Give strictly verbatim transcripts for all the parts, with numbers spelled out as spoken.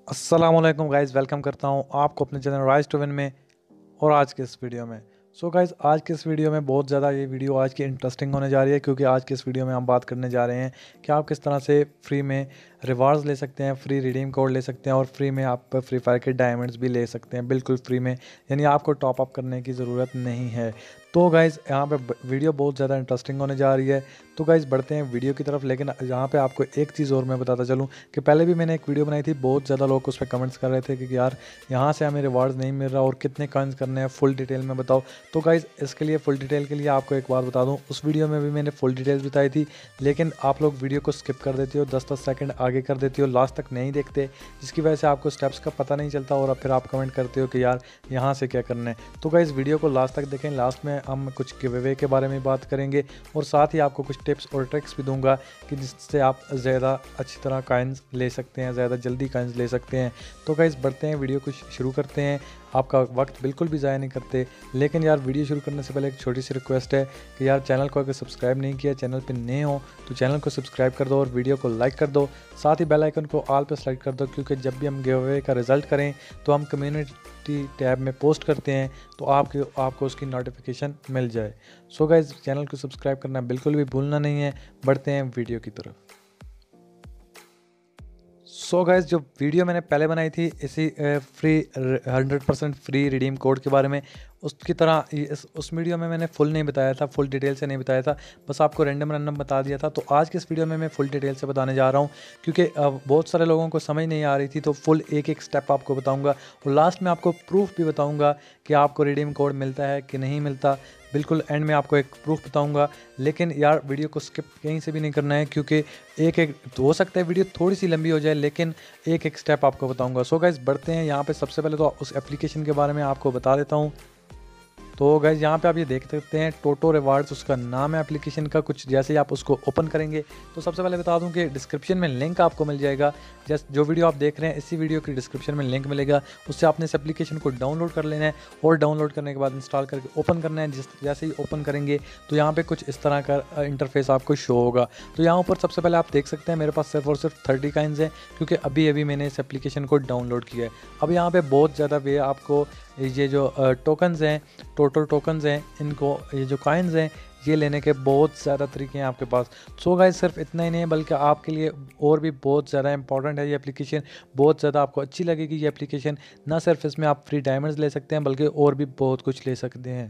अस्सलाम वालेकुम guys, welcome करता हूँ आपको अपने चैनल राइज टू विन में। और आज के इस वीडियो में सो गाइज़ आज के इस वीडियो में बहुत ज़्यादा ये वीडियो आज की इंटरेस्टिंग होने जा रही है, क्योंकि आज के इस वीडियो में हम बात करने जा रहे हैं कि आप किस तरह से फ्री में रिवार्ड्स ले सकते हैं, फ्री रिडीम कोड ले सकते हैं और फ्री में आप फ्री फायर के डायमंड्स भी ले सकते हैं बिल्कुल फ्री में, यानी आपको टॉप अप करने की ज़रूरत नहीं है। तो गाइज़ यहाँ पे वीडियो बहुत ज़्यादा इंटरेस्टिंग होने जा रही है। तो गाइज़ बढ़ते हैं वीडियो की तरफ, लेकिन यहाँ पे आपको एक चीज़ और मैं बताता चलूँ कि पहले भी मैंने एक वीडियो बनाई थी, बहुत ज़्यादा लोग उस पर कमेंट्स कर रहे थे कि यार यहाँ से हमें रिवार्ड्स नहीं मिल रहा और कितने कॉइन्स करने हैं, फुल डिटेल में बताओ। तो गाइज़ इसके लिए फुल डिटेल के लिए आपको एक बात बता दूँ, उस वीडियो में भी मैंने फुल डिटेल्स बताई थी, लेकिन आप लोग वीडियो को स्किप कर देते हो, दस दस सेकंड आगे कर देते हो, लास्ट तक नहीं देखते, जिसकी वजह से आपको स्टेप्स का पता नहीं चलता और अब फिर आप कमेंट करते हो कि यार यहाँ से क्या करना है। तो गाइज़ वीडियो को लास्ट तक देखें, लास्ट में हम कुछ गिव अवे के बारे में बात करेंगे और साथ ही आपको कुछ टिप्स और ट्रिक्स भी दूंगा कि जिससे आप ज़्यादा अच्छी तरह कॉइन्स ले सकते हैं, ज़्यादा जल्दी कॉइन्स ले सकते हैं। तो गाइज़ बढ़ते हैं, वीडियो को शुरू करते हैं, आपका वक्त बिल्कुल भी ज़ाया नहीं करते। लेकिन यार वीडियो शुरू करने से पहले एक छोटी सी रिक्वेस्ट है कि यार चैनल को अगर सब्सक्राइब नहीं किया, चैनल पे नए हो तो चैनल को सब्सक्राइब कर दो और वीडियो को लाइक कर दो, साथ ही बेल आइकन को ऑल पे सेलेक्ट कर दो, क्योंकि जब भी हम गिव अवे का रिजल्ट करें तो हम कम्युनिटी टैब में पोस्ट करते हैं तो आपके आपको उसकी नोटिफिकेशन मिल जाए। सो गाइज चैनल को सब्सक्राइब करना बिल्कुल भी भूलना नहीं है। बढ़ते हैं वीडियो की तरफ। सो so गाइज जो वीडियो मैंने पहले बनाई थी इसी free hundred percent free redeem code के बारे में, उसकी तरह इस उस वीडियो में मैंने फुल नहीं बताया था, फुल डिटेल से नहीं बताया था, बस आपको रैंडम रैंडम बता दिया था। तो आज के इस वीडियो में मैं फुल डिटेल से बताने जा रहा हूँ, क्योंकि बहुत सारे लोगों को समझ नहीं आ रही थी, तो फुल एक एक स्टेप आपको बताऊँगा और लास्ट में आपको प्रूफ भी बताऊँगा कि आपको रिडीम कोड मिलता है कि नहीं मिलता। बिल्कुल एंड में आपको एक प्रूफ बताऊंगा, लेकिन यार वीडियो को स्किप कहीं से भी नहीं करना है, क्योंकि एक एक हो सकता है वीडियो थोड़ी सी लंबी हो जाए, लेकिन एक एक स्टेप आपको बताऊंगा। सो गाइस बढ़ते हैं, यहाँ पे सबसे पहले तो उस एप्लीकेशन के बारे में आपको बता देता हूँ। तो गाइज यहाँ पे आप ये देख सकते हैं टोटो रिवार्ड्स उसका नाम है एप्लीकेशन का। कुछ जैसे ही आप उसको ओपन करेंगे तो सबसे पहले बता दूं कि डिस्क्रिप्शन में लिंक आपको मिल जाएगा। जैसे जो वीडियो आप देख रहे हैं इसी वीडियो की डिस्क्रिप्शन में लिंक मिलेगा, उससे आपने इस एप्लीकेशन को डाउनलोड कर लेना है और डाउनलोड करने के बाद इंस्टॉल करके ओपन करना है। जिस जैसे ही ओपन करेंगे तो यहाँ पर कुछ इस तरह का इंटरफेस आपको शो होगा। तो यहाँ ऊपर सबसे पहले आप देख सकते हैं मेरे पास सिर्फ और सिर्फ थर्टी काइन्स हैं, क्योंकि अभी अभी मैंने इस एप्लीकेशन को डाउनलोड किया है। अब यहाँ पर बहुत ज़्यादा वे आपको ये जो टोकन्स हैं, टोटल टोकन्स हैं, इनको ये जो कॉइन्स हैं ये लेने के बहुत ज़्यादा तरीके हैं आपके पास। सो गाइस सिर्फ इतना ही नहीं है, बल्कि आपके लिए और भी बहुत ज़्यादा इंपॉर्टेंट है ये एप्लीकेशन, बहुत ज़्यादा आपको अच्छी लगेगी ये एप्लीकेशन। ना सिर्फ इसमें आप फ्री डायमंड्स ले सकते हैं, बल्कि और भी बहुत कुछ ले सकते हैं।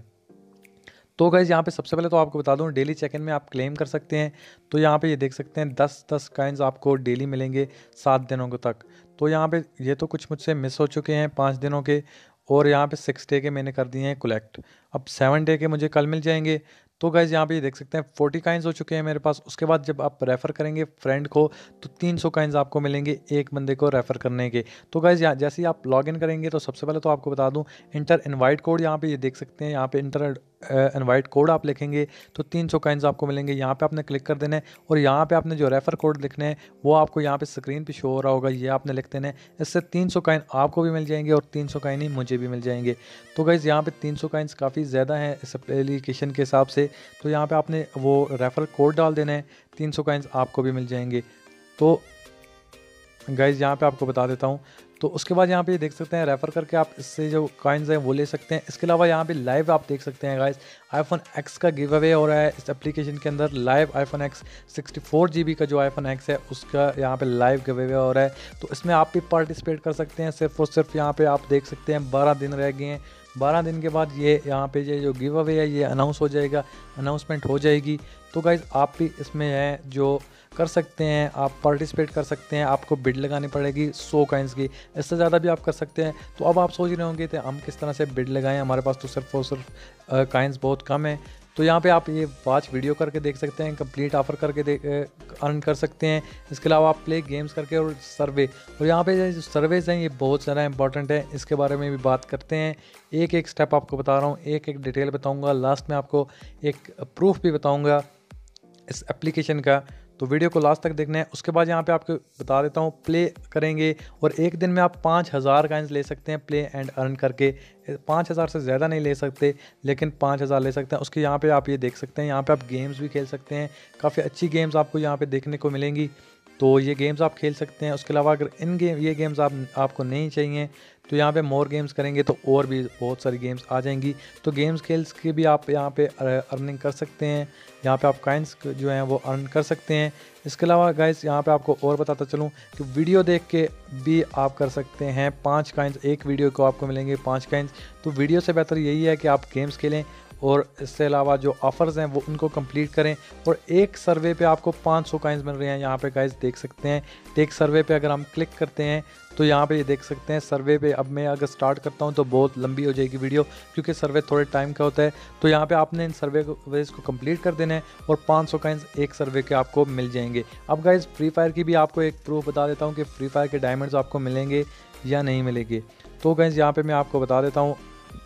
तो गाइज़ यहाँ पे सबसे पहले तो आपको बता दूँ डेली चेक इन में आप क्लेम कर सकते हैं। तो यहाँ पे ये देख सकते हैं दस दस कॉइन्स आपको डेली मिलेंगे सात दिनों को तक। तो यहाँ पे ये तो कुछ मुझसे मिस हो चुके हैं पाँच दिनों के, और यहाँ पे सिक्स डे के मैंने कर दिए हैं कलेक्ट। अब सेवन डे के मुझे कल मिल जाएंगे। तो गाइज़ यहाँ पे ये देख सकते हैं फोर्टी काइन्स हो चुके हैं मेरे पास। उसके बाद जब आप रेफ़र करेंगे फ्रेंड को तो तीन सौ काइन्स आपको मिलेंगे एक बंदे को रेफ़र करने के। तो गाइज़ यहाँ जैसे ही आप लॉगिन करेंगे तो सबसे पहले तो आपको बता दूँ इंटर इनवाइट कोड, यहाँ पे ये देख सकते हैं, यहाँ पे इंटर इनवाइट कोड आप लिखेंगे तो तीन सौ काइन्स आपको मिलेंगे। यहाँ पे आपने क्लिक कर देना है और यहाँ पे आपने जो रेफ़र कोड लिखना है वो आपको यहाँ पे स्क्रीन पे शो हो रहा होगा, ये आपने लिख देना है। इससे तीन सौ काइन आपको भी मिल जाएंगे और तीन सौ काइन ही मुझे भी मिल जाएंगे। तो गाइज़ यहाँ पे तीन सौ काइन्स काफ़ी ज़्यादा हैं इस एप्लीकेशन के हिसाब से। तो यहाँ पे आपने वो रेफ़र कोड डाल देना है, तीन सौ काइन्स आपको भी मिल जाएंगे। तो गाइज़ यहाँ पे आपको बता देता हूँ। तो उसके बाद यहाँ पे देख सकते हैं रेफ़र करके आप इससे जो कॉइन्स हैं वो ले सकते हैं। इसके अलावा यहाँ पे लाइव आप देख सकते हैं गाइस, आईफोन एक्स का गिव अवे हो रहा है इस एप्लीकेशन के अंदर। Live iPhone X sixty four G B का जो आईफोन एक्स है उसका यहाँ पे लाइव गिव अवे हो रहा है। तो इसमें आप भी पार्टिसिपेट कर सकते हैं। सिर्फ और सिर्फ यहाँ पे आप देख सकते हैं बारह दिन रह गए हैं। बारह दिन के बाद ये यहाँ पे ये जो गिव अवे है ये अनाउंस हो जाएगा, अनाउंसमेंट हो जाएगी। तो गाइज़ आप भी इसमें है जो कर सकते हैं, आप पार्टिसिपेट कर सकते हैं। आपको बिड लगानी पड़ेगी सौ काइन्स की, इससे ज़्यादा भी आप कर सकते हैं। तो अब आप सोच रहे होंगे कि हम किस तरह से बिड लगाएं, हमारे पास तो सिर्फ और सिर्फ काइन्स बहुत कम है। तो यहाँ पे आप ये वॉच वीडियो करके देख सकते हैं, कंप्लीट ऑफर करके अर्न कर सकते हैं। इसके अलावा आप प्ले गेम्स करके और सर्वे, और यहाँ पे जो सर्वेज हैं ये बहुत ज़्यादा इंपॉर्टेंट है, इसके बारे में भी बात करते हैं। एक एक स्टेप आपको बता रहा हूँ, एक एक डिटेल बताऊँगा, लास्ट में आपको एक प्रूफ भी बताऊँगा इस एप्लीकेशन का। तो वीडियो को लास्ट तक देखना है। उसके बाद यहाँ पे आपको बता देता हूँ, प्ले करेंगे और एक दिन में आप पाँच हज़ार काइन्स ले सकते हैं प्ले एंड अर्न करके। पाँच हज़ार से ज़्यादा नहीं ले सकते, लेकिन पाँच हज़ार ले सकते हैं। उसके यहाँ पे आप ये देख सकते हैं, यहाँ पे आप गेम्स भी खेल सकते हैं। काफ़ी अच्छी गेम्स आपको यहाँ पे देखने को मिलेंगी। तो ये गेम्स आप खेल सकते हैं। उसके अलावा अगर इन गेम ये गेम्स आप आपको नहीं चाहिए तो यहाँ पे मोर गेम्स करेंगे तो और भी बहुत सारी गेम्स आ जाएंगी। तो गेम्स खेल के भी आप यहाँ पे अर्निंग कर सकते हैं, यहाँ पे आप कॉइन्स जो हैं वो अर्न कर सकते हैं। इसके अलावा गाइस यहाँ पे आपको और बताता चलूँ कि वीडियो देख के भी आप कर सकते हैं पाँच कॉइन्स, एक वीडियो को आपको मिलेंगे पाँच कॉइन्स। तो वीडियो से बेहतर यही है कि आप गेम्स खेलें और इससे अलावा जो ऑफ़र्स हैं वो उनको कंप्लीट करें। और एक सर्वे पे आपको पाँच सौ कॉइन्स मिल रहे हैं, यहाँ पे गाइस देख सकते हैं। एक सर्वे पे अगर हम क्लिक करते हैं तो यहाँ पे ये देख सकते हैं सर्वे पे। अब मैं अगर स्टार्ट करता हूँ तो बहुत लंबी हो जाएगी वीडियो, क्योंकि सर्वे थोड़े टाइम का होता है। तो यहाँ पे आपने इन सर्वे वेज को कंप्लीट कर देना है और पाँच सौ कॉइन्स एक सर्वे के आपको मिल जाएंगे। अब गाइस फ्री फायर की भी आपको एक प्रूफ बता देता हूँ कि फ्री फायर के डायमंड्स आपको मिलेंगे या नहीं मिलेंगे। तो गाइस यहाँ पे मैं आपको बता देता हूँ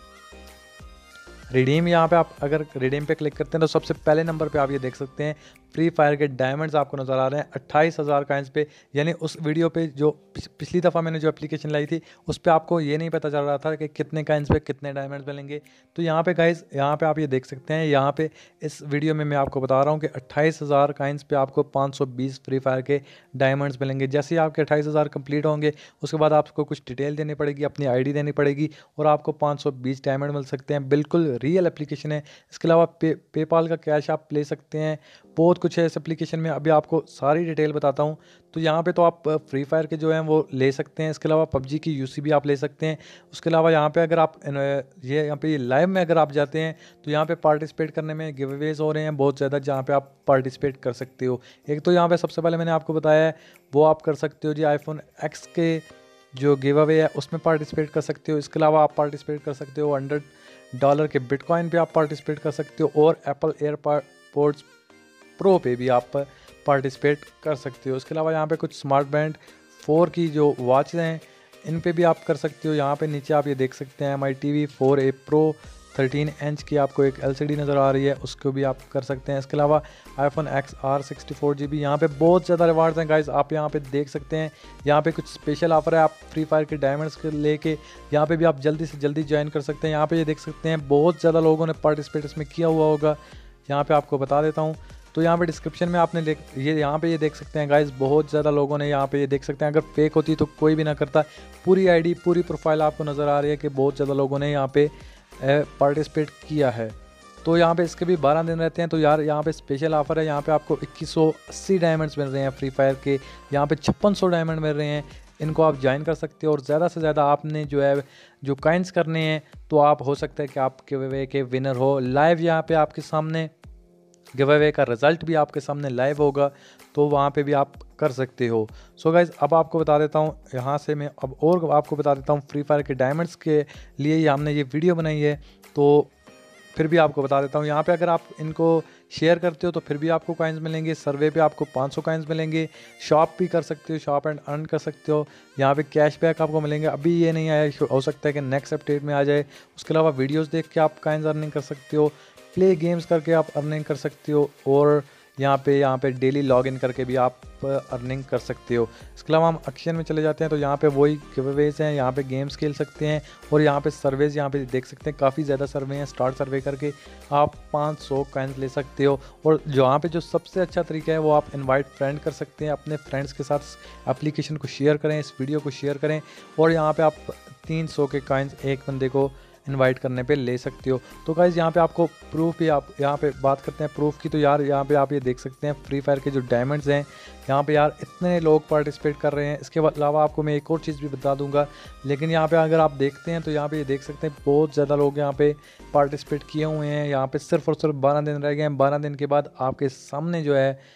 रिडीम। यहाँ पे आप अगर रिडीम पे क्लिक करते हैं तो सबसे पहले नंबर पे आप ये देख सकते हैं फ्री फायर के डायमंड्स आपको नज़र आ रहे हैं अट्ठाईस हज़ार कॉइन्स पे। यानी उस वीडियो पे जो पिछली दफ़ा मैंने जो एप्लीकेशन लाई थी उस पर आपको ये नहीं पता चल रहा था कि कितने कॉइन्स पे कितने डायमंड्स मिलेंगे। तो यहाँ पे गाइस यहाँ पे आप ये देख सकते हैं, यहाँ पे इस वीडियो में मैं आपको बता रहा हूँ कि अट्ठाईस हज़ार कॉइन्स पे आपको पाँच सौ बीस फ्री फायर के डायमंड्स मिलेंगे। जैसे ही आपके अट्ठाईस हज़ार कंप्लीट होंगे उसके बाद आपको कुछ डिटेल देनी पड़ेगी, अपनी आई डी देनी पड़ेगी और आपको पाँच सौ बीस डायमंड मिल सकते हैं। बिल्कुल रियल एप्लीकेशन है। इसके अलावा पे पेपाल का कैश आप ले सकते हैं, बहुत कुछ है इस एप्लीकेशन में। अभी आपको सारी डिटेल बताता हूँ। तो यहाँ पे तो आप फ्री फायर के जो हैं वो ले सकते हैं। इसके अलावा पबजी की यूसी भी आप ले सकते हैं। उसके अलावा यहाँ पे अगर आप ये यहाँ पे ये लाइव में अगर आप जाते हैं तो यहाँ पे पार्टिसिपेट करने में गिव अवेज हो रहे हैं बहुत ज़्यादा, जहाँ पे आप पार्टिसिपेट कर सकते हो। एक तो यहाँ पे सबसे पहले मैंने आपको बताया है वो आप कर सकते हो जी, आईफोन एक्स के जो गिव अवे है उसमें पार्टिसिपेट कर सकते हो। इसके अलावा आप पार्टिसिपेट कर सकते हो हंड्रेड डॉलर के बिटकॉइन पे आप पार्टिसिपेट कर सकते हो और एप्पल एयरपोर्ट्स प्रो पे भी आप पार्टिसिपेट कर सकते हो। इसके अलावा यहाँ पे कुछ स्मार्ट बैंड फोर की जो वॉच हैं इन पे भी आप कर सकते हो। यहाँ पे नीचे आप ये देख सकते हैं M I T V four A pro thirteen inch की आपको एक एल सी डी नज़र आ रही है, उसको भी आप कर सकते हैं। इसके अलावा iPhone X R sixty four G B, यहाँ पे बहुत ज़्यादा रिवार्ड्स हैं गाइस, आप यहाँ पे देख सकते हैं। यहाँ पे कुछ स्पेशल ऑफर है, आप फ्री फायर के डायमंड्स के लेके यहाँ पे भी आप जल्दी से जल्दी ज्वाइन कर सकते हैं। यहाँ पे ये देख सकते हैं बहुत ज़्यादा लोगों ने पार्टिसिपेट इसमें किया हुआ होगा। यहाँ पे आपको बता देता हूँ। तो यहाँ पे डिस्क्रिप्शन में आपने देख ये यहाँ पे ये देख सकते हैं गाइस, बहुत ज़्यादा लोगों ने यहाँ पे ये देख सकते हैं। अगर फेक होती तो कोई भी ना करता। पूरी आईडी पूरी प्रोफाइल आपको नज़र आ रही है कि बहुत ज़्यादा लोगों ने यहाँ पे पार्टिसिपेट किया है। तो यहाँ पे इसके भी बारह दिन रहते हैं। तो यार यहाँ पे स्पेशल ऑफर है, यहाँ पे आपको इक्कीस सौ अस्सी डायमंड्स मिल रहे हैं फ्री फायर के, यहाँ पे छप्पन सौ डायमंड मिल रहे हैं। इनको आप ज्वाइन कर सकते हो और ज़्यादा से ज़्यादा आपने जो है जो कॉइन्स करने हैं तो आप हो सकता है कि आप गिव अवे के विनर हो। लाइव यहाँ पे आपके सामने गिव अवे का रिज़ल्ट भी आपके सामने लाइव होगा, तो वहाँ पे भी आप कर सकते हो। सो गाइज़ अब आपको बता देता हूँ, यहाँ से मैं अब और आपको बता देता हूँ फ्री फायर के डायमंड्स के लिए ही हमने ये वीडियो बनाई है। तो फिर भी आपको बता देता हूँ, यहाँ पे अगर आप इनको शेयर करते हो तो फिर भी आपको कॉइन्स मिलेंगे। सर्वे पे आपको पाँच सौ कॉइन्स मिलेंगे। शॉप भी कर सकते हो, शॉप एंड अर्न कर सकते हो। यहाँ पे कैशबैक आपको मिलेंगे। अभी ये नहीं आया, हो सकता है कि नेक्स्ट अपडेट में आ जाए। उसके अलावा वीडियोस देख के आप कॉइन्स अर्निंग कर सकते हो, प्ले गेम्स करके आप अर्निंग कर सकते हो और यहाँ पे यहाँ पे डेली लॉगिन करके भी आप अर्निंग कर सकते हो। इसके अलावा हम एक्शन में चले जाते हैं तो यहाँ पे वही गिवअवेज हैं, यहाँ पे गेम्स खेल सकते हैं और यहाँ पे सर्वेज यहाँ पे देख सकते हैं काफ़ी ज़्यादा सर्वे हैं। स्टार्ट सर्वे करके आप पाँच सौ कॉइन्स ले सकते हो। और यहाँ पे जो सबसे अच्छा तरीका है वो आप इनवाइट फ्रेंड कर सकते हैं, अपने फ्रेंड्स के साथ एप्लीकेशन को शेयर करें, इस वीडियो को शेयर करें और यहाँ पर आप तीन सौ के कॉइन्स एक बंदे को इनवाइट करने पे ले सकते हो। तो गाइज़ यहाँ पे आपको प्रूफ भी आप यहाँ पे बात करते हैं प्रूफ की। तो यार यहाँ पे आप ये देख सकते हैं फ्री फायर के जो डायमंड्स हैं यहाँ पे यार इतने लोग पार्टिसिपेट कर रहे हैं। इसके अलावा आपको मैं एक और चीज़ भी बता दूंगा, लेकिन यहाँ पे अगर आप देखते हैं तो यहाँ पे ये देख सकते हैं बहुत ज़्यादा लोग यहाँ पे पार्टिसिपेट किए हुए हैं। यहाँ पे सिर्फ और सिर्फ बारह दिन रह गए हैं। बारह दिन के बाद आपके सामने जो है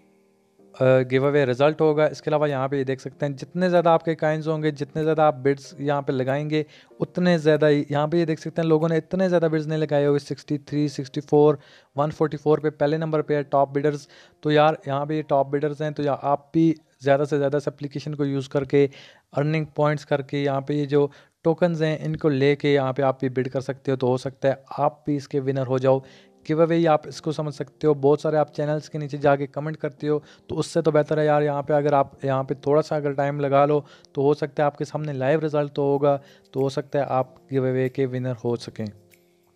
गिव अवे रिजल्ट होगा। इसके अलावा यहाँ पे ये देख सकते हैं जितने ज़्यादा आपके कॉइन्स होंगे, जितने ज़्यादा आप बिड्स यहाँ पे लगाएंगे उतने ज़्यादा ही। यहाँ पे ये देख सकते हैं लोगों ने इतने ज़्यादा बिड्स नहीं लगाए हुए, sixty three, sixty four, one forty four पे पहले नंबर पे है टॉप बिडर्स। तो यार यहाँ पे ये टॉप बिडर्स हैं। तो यार आप भी ज़्यादा से ज़्यादा इस एप्लीकेशन को यूज़ करके अर्निंग पॉइंट्स करके यहाँ पे ये जो टोकन्स हैं इनको लेके यहाँ पे आप भी बिड कर सकते हो। तो हो सकता है आप भी इसके विनर हो जाओ। गिव अवे ही आप इसको समझ सकते हो। बहुत सारे आप चैनल्स के नीचे जाके कमेंट करते हो, तो उससे तो बेहतर है यार यहाँ पे अगर आप यहाँ पे थोड़ा सा अगर टाइम लगा लो तो हो सकता है आपके सामने लाइव रिजल्ट तो होगा, तो हो सकता है आप गिव अवे के विनर हो सकें।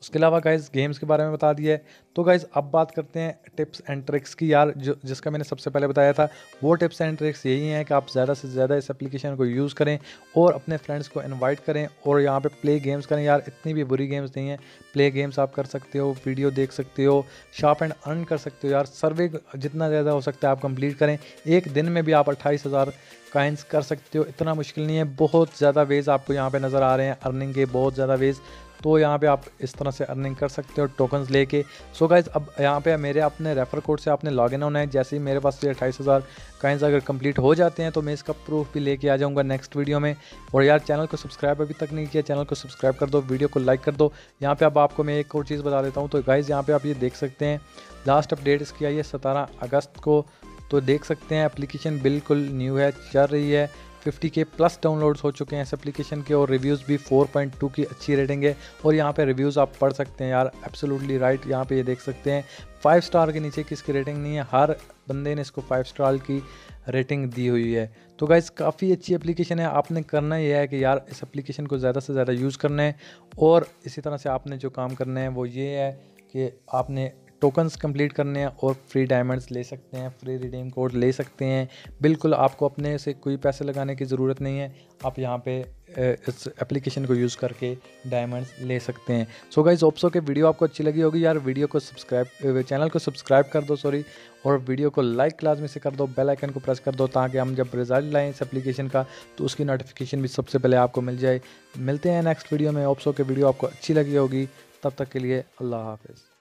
उसके अलावा गाइज़ गेम्स के बारे में बता दिया है। तो गाइज़ अब बात करते हैं टिप्स एंड ट्रिक्स की यार, जो जिसका मैंने सबसे पहले बताया था वो टिप्स एंड ट्रिक्स यही हैं कि आप ज़्यादा से ज़्यादा इस एप्लीकेशन को यूज़ करें और अपने फ्रेंड्स को इनवाइट करें और यहाँ पे प्ले गेम्स करें। यार इतनी भी बुरी गेम्स नहीं हैं, प्ले गेम्स आप कर सकते हो, वीडियो देख सकते हो, शॉप एंड अर्न कर सकते हो। यार सर्वे जितना ज़्यादा हो सकता है आप कंप्लीट करें। एक दिन में भी आप अट्ठाईस हज़ार काइंस कर सकते हो, इतना मुश्किल नहीं है। बहुत ज़्यादा वेज आपको यहाँ पे नज़र आ रहे हैं अर्निंग के, बहुत ज़्यादा वेज। तो यहाँ पे आप इस तरह से अर्निंग कर सकते हो टोकन्स लेके। सो गाइज अब यहाँ पे मेरे अपने रेफर कोड से आपने लॉगिन होना है। जैसे ही मेरे पास ये अट्ठाईस हज़ार काइंस अगर कंप्लीट हो जाते हैं तो मैं इसका प्रूफ भी लेके आ जाऊँगा नेक्स्ट वीडियो में। और यार चैनल को सब्सक्राइब अभी तक नहीं किया, चैनल को सब्सक्राइब कर दो, वीडियो को लाइक कर दो। यहाँ पर अब आपको मैं एक और चीज़ बता देता हूँ। तो गाइज़ यहाँ पर आप ये देख सकते हैं लास्ट अपडेट इसकी आई है सत्रह अगस्त को। तो देख सकते हैं एप्लीकेशन बिल्कुल न्यू है, चल रही है। फिफ्टी के प्लस डाउनलोड्स हो चुके हैं इस एप्लीकेशन के और रिव्यूज़ भी फोर पॉइंट टू की अच्छी रेटिंग है। और यहाँ पे रिव्यूज़ आप पढ़ सकते हैं यार, एब्सोल्युटली राइट। यहाँ पे ये देख सकते हैं फाइव स्टार के नीचे किसकी रेटिंग नहीं है, हर बंदे ने इसको फाइव स्टार की रेटिंग दी हुई है। तो गाइस काफ़ी अच्छी एप्लीकेशन है। आपने करना यह है कि यार इस एप्लीकेशन को ज़्यादा से ज़्यादा यूज़ करना है। और इसी तरह से आपने जो काम करना है वो ये है कि आपने टोकन्स कंप्लीट करने हैं और फ्री डायमंड्स ले सकते हैं, फ्री रिडीम कोड ले सकते हैं। बिल्कुल आपको अपने से कोई पैसे लगाने की ज़रूरत नहीं है, आप यहाँ पे इस एप्लीकेशन को यूज़ करके डायमंड्स ले सकते हैं। सो गाइस होप्स के वीडियो आपको अच्छी लगी होगी यार। वीडियो को सब्सक्राइब चैनल को सब्सक्राइब कर दो सॉरी और वीडियो को लाइक लाजमी से कर दो, बेल आइकन को प्रेस कर दो ताकि हम जब रिजल्ट लाएँ इस एप्लीकेशन का तो उसकी नोटिफिकेशन भी सबसे पहले आपको मिल जाए। मिलते हैं नेक्स्ट वीडियो में। होप्स के वीडियो आपको अच्छी लगी होगी, तब तक के लिए अल्लाह हाफिज़।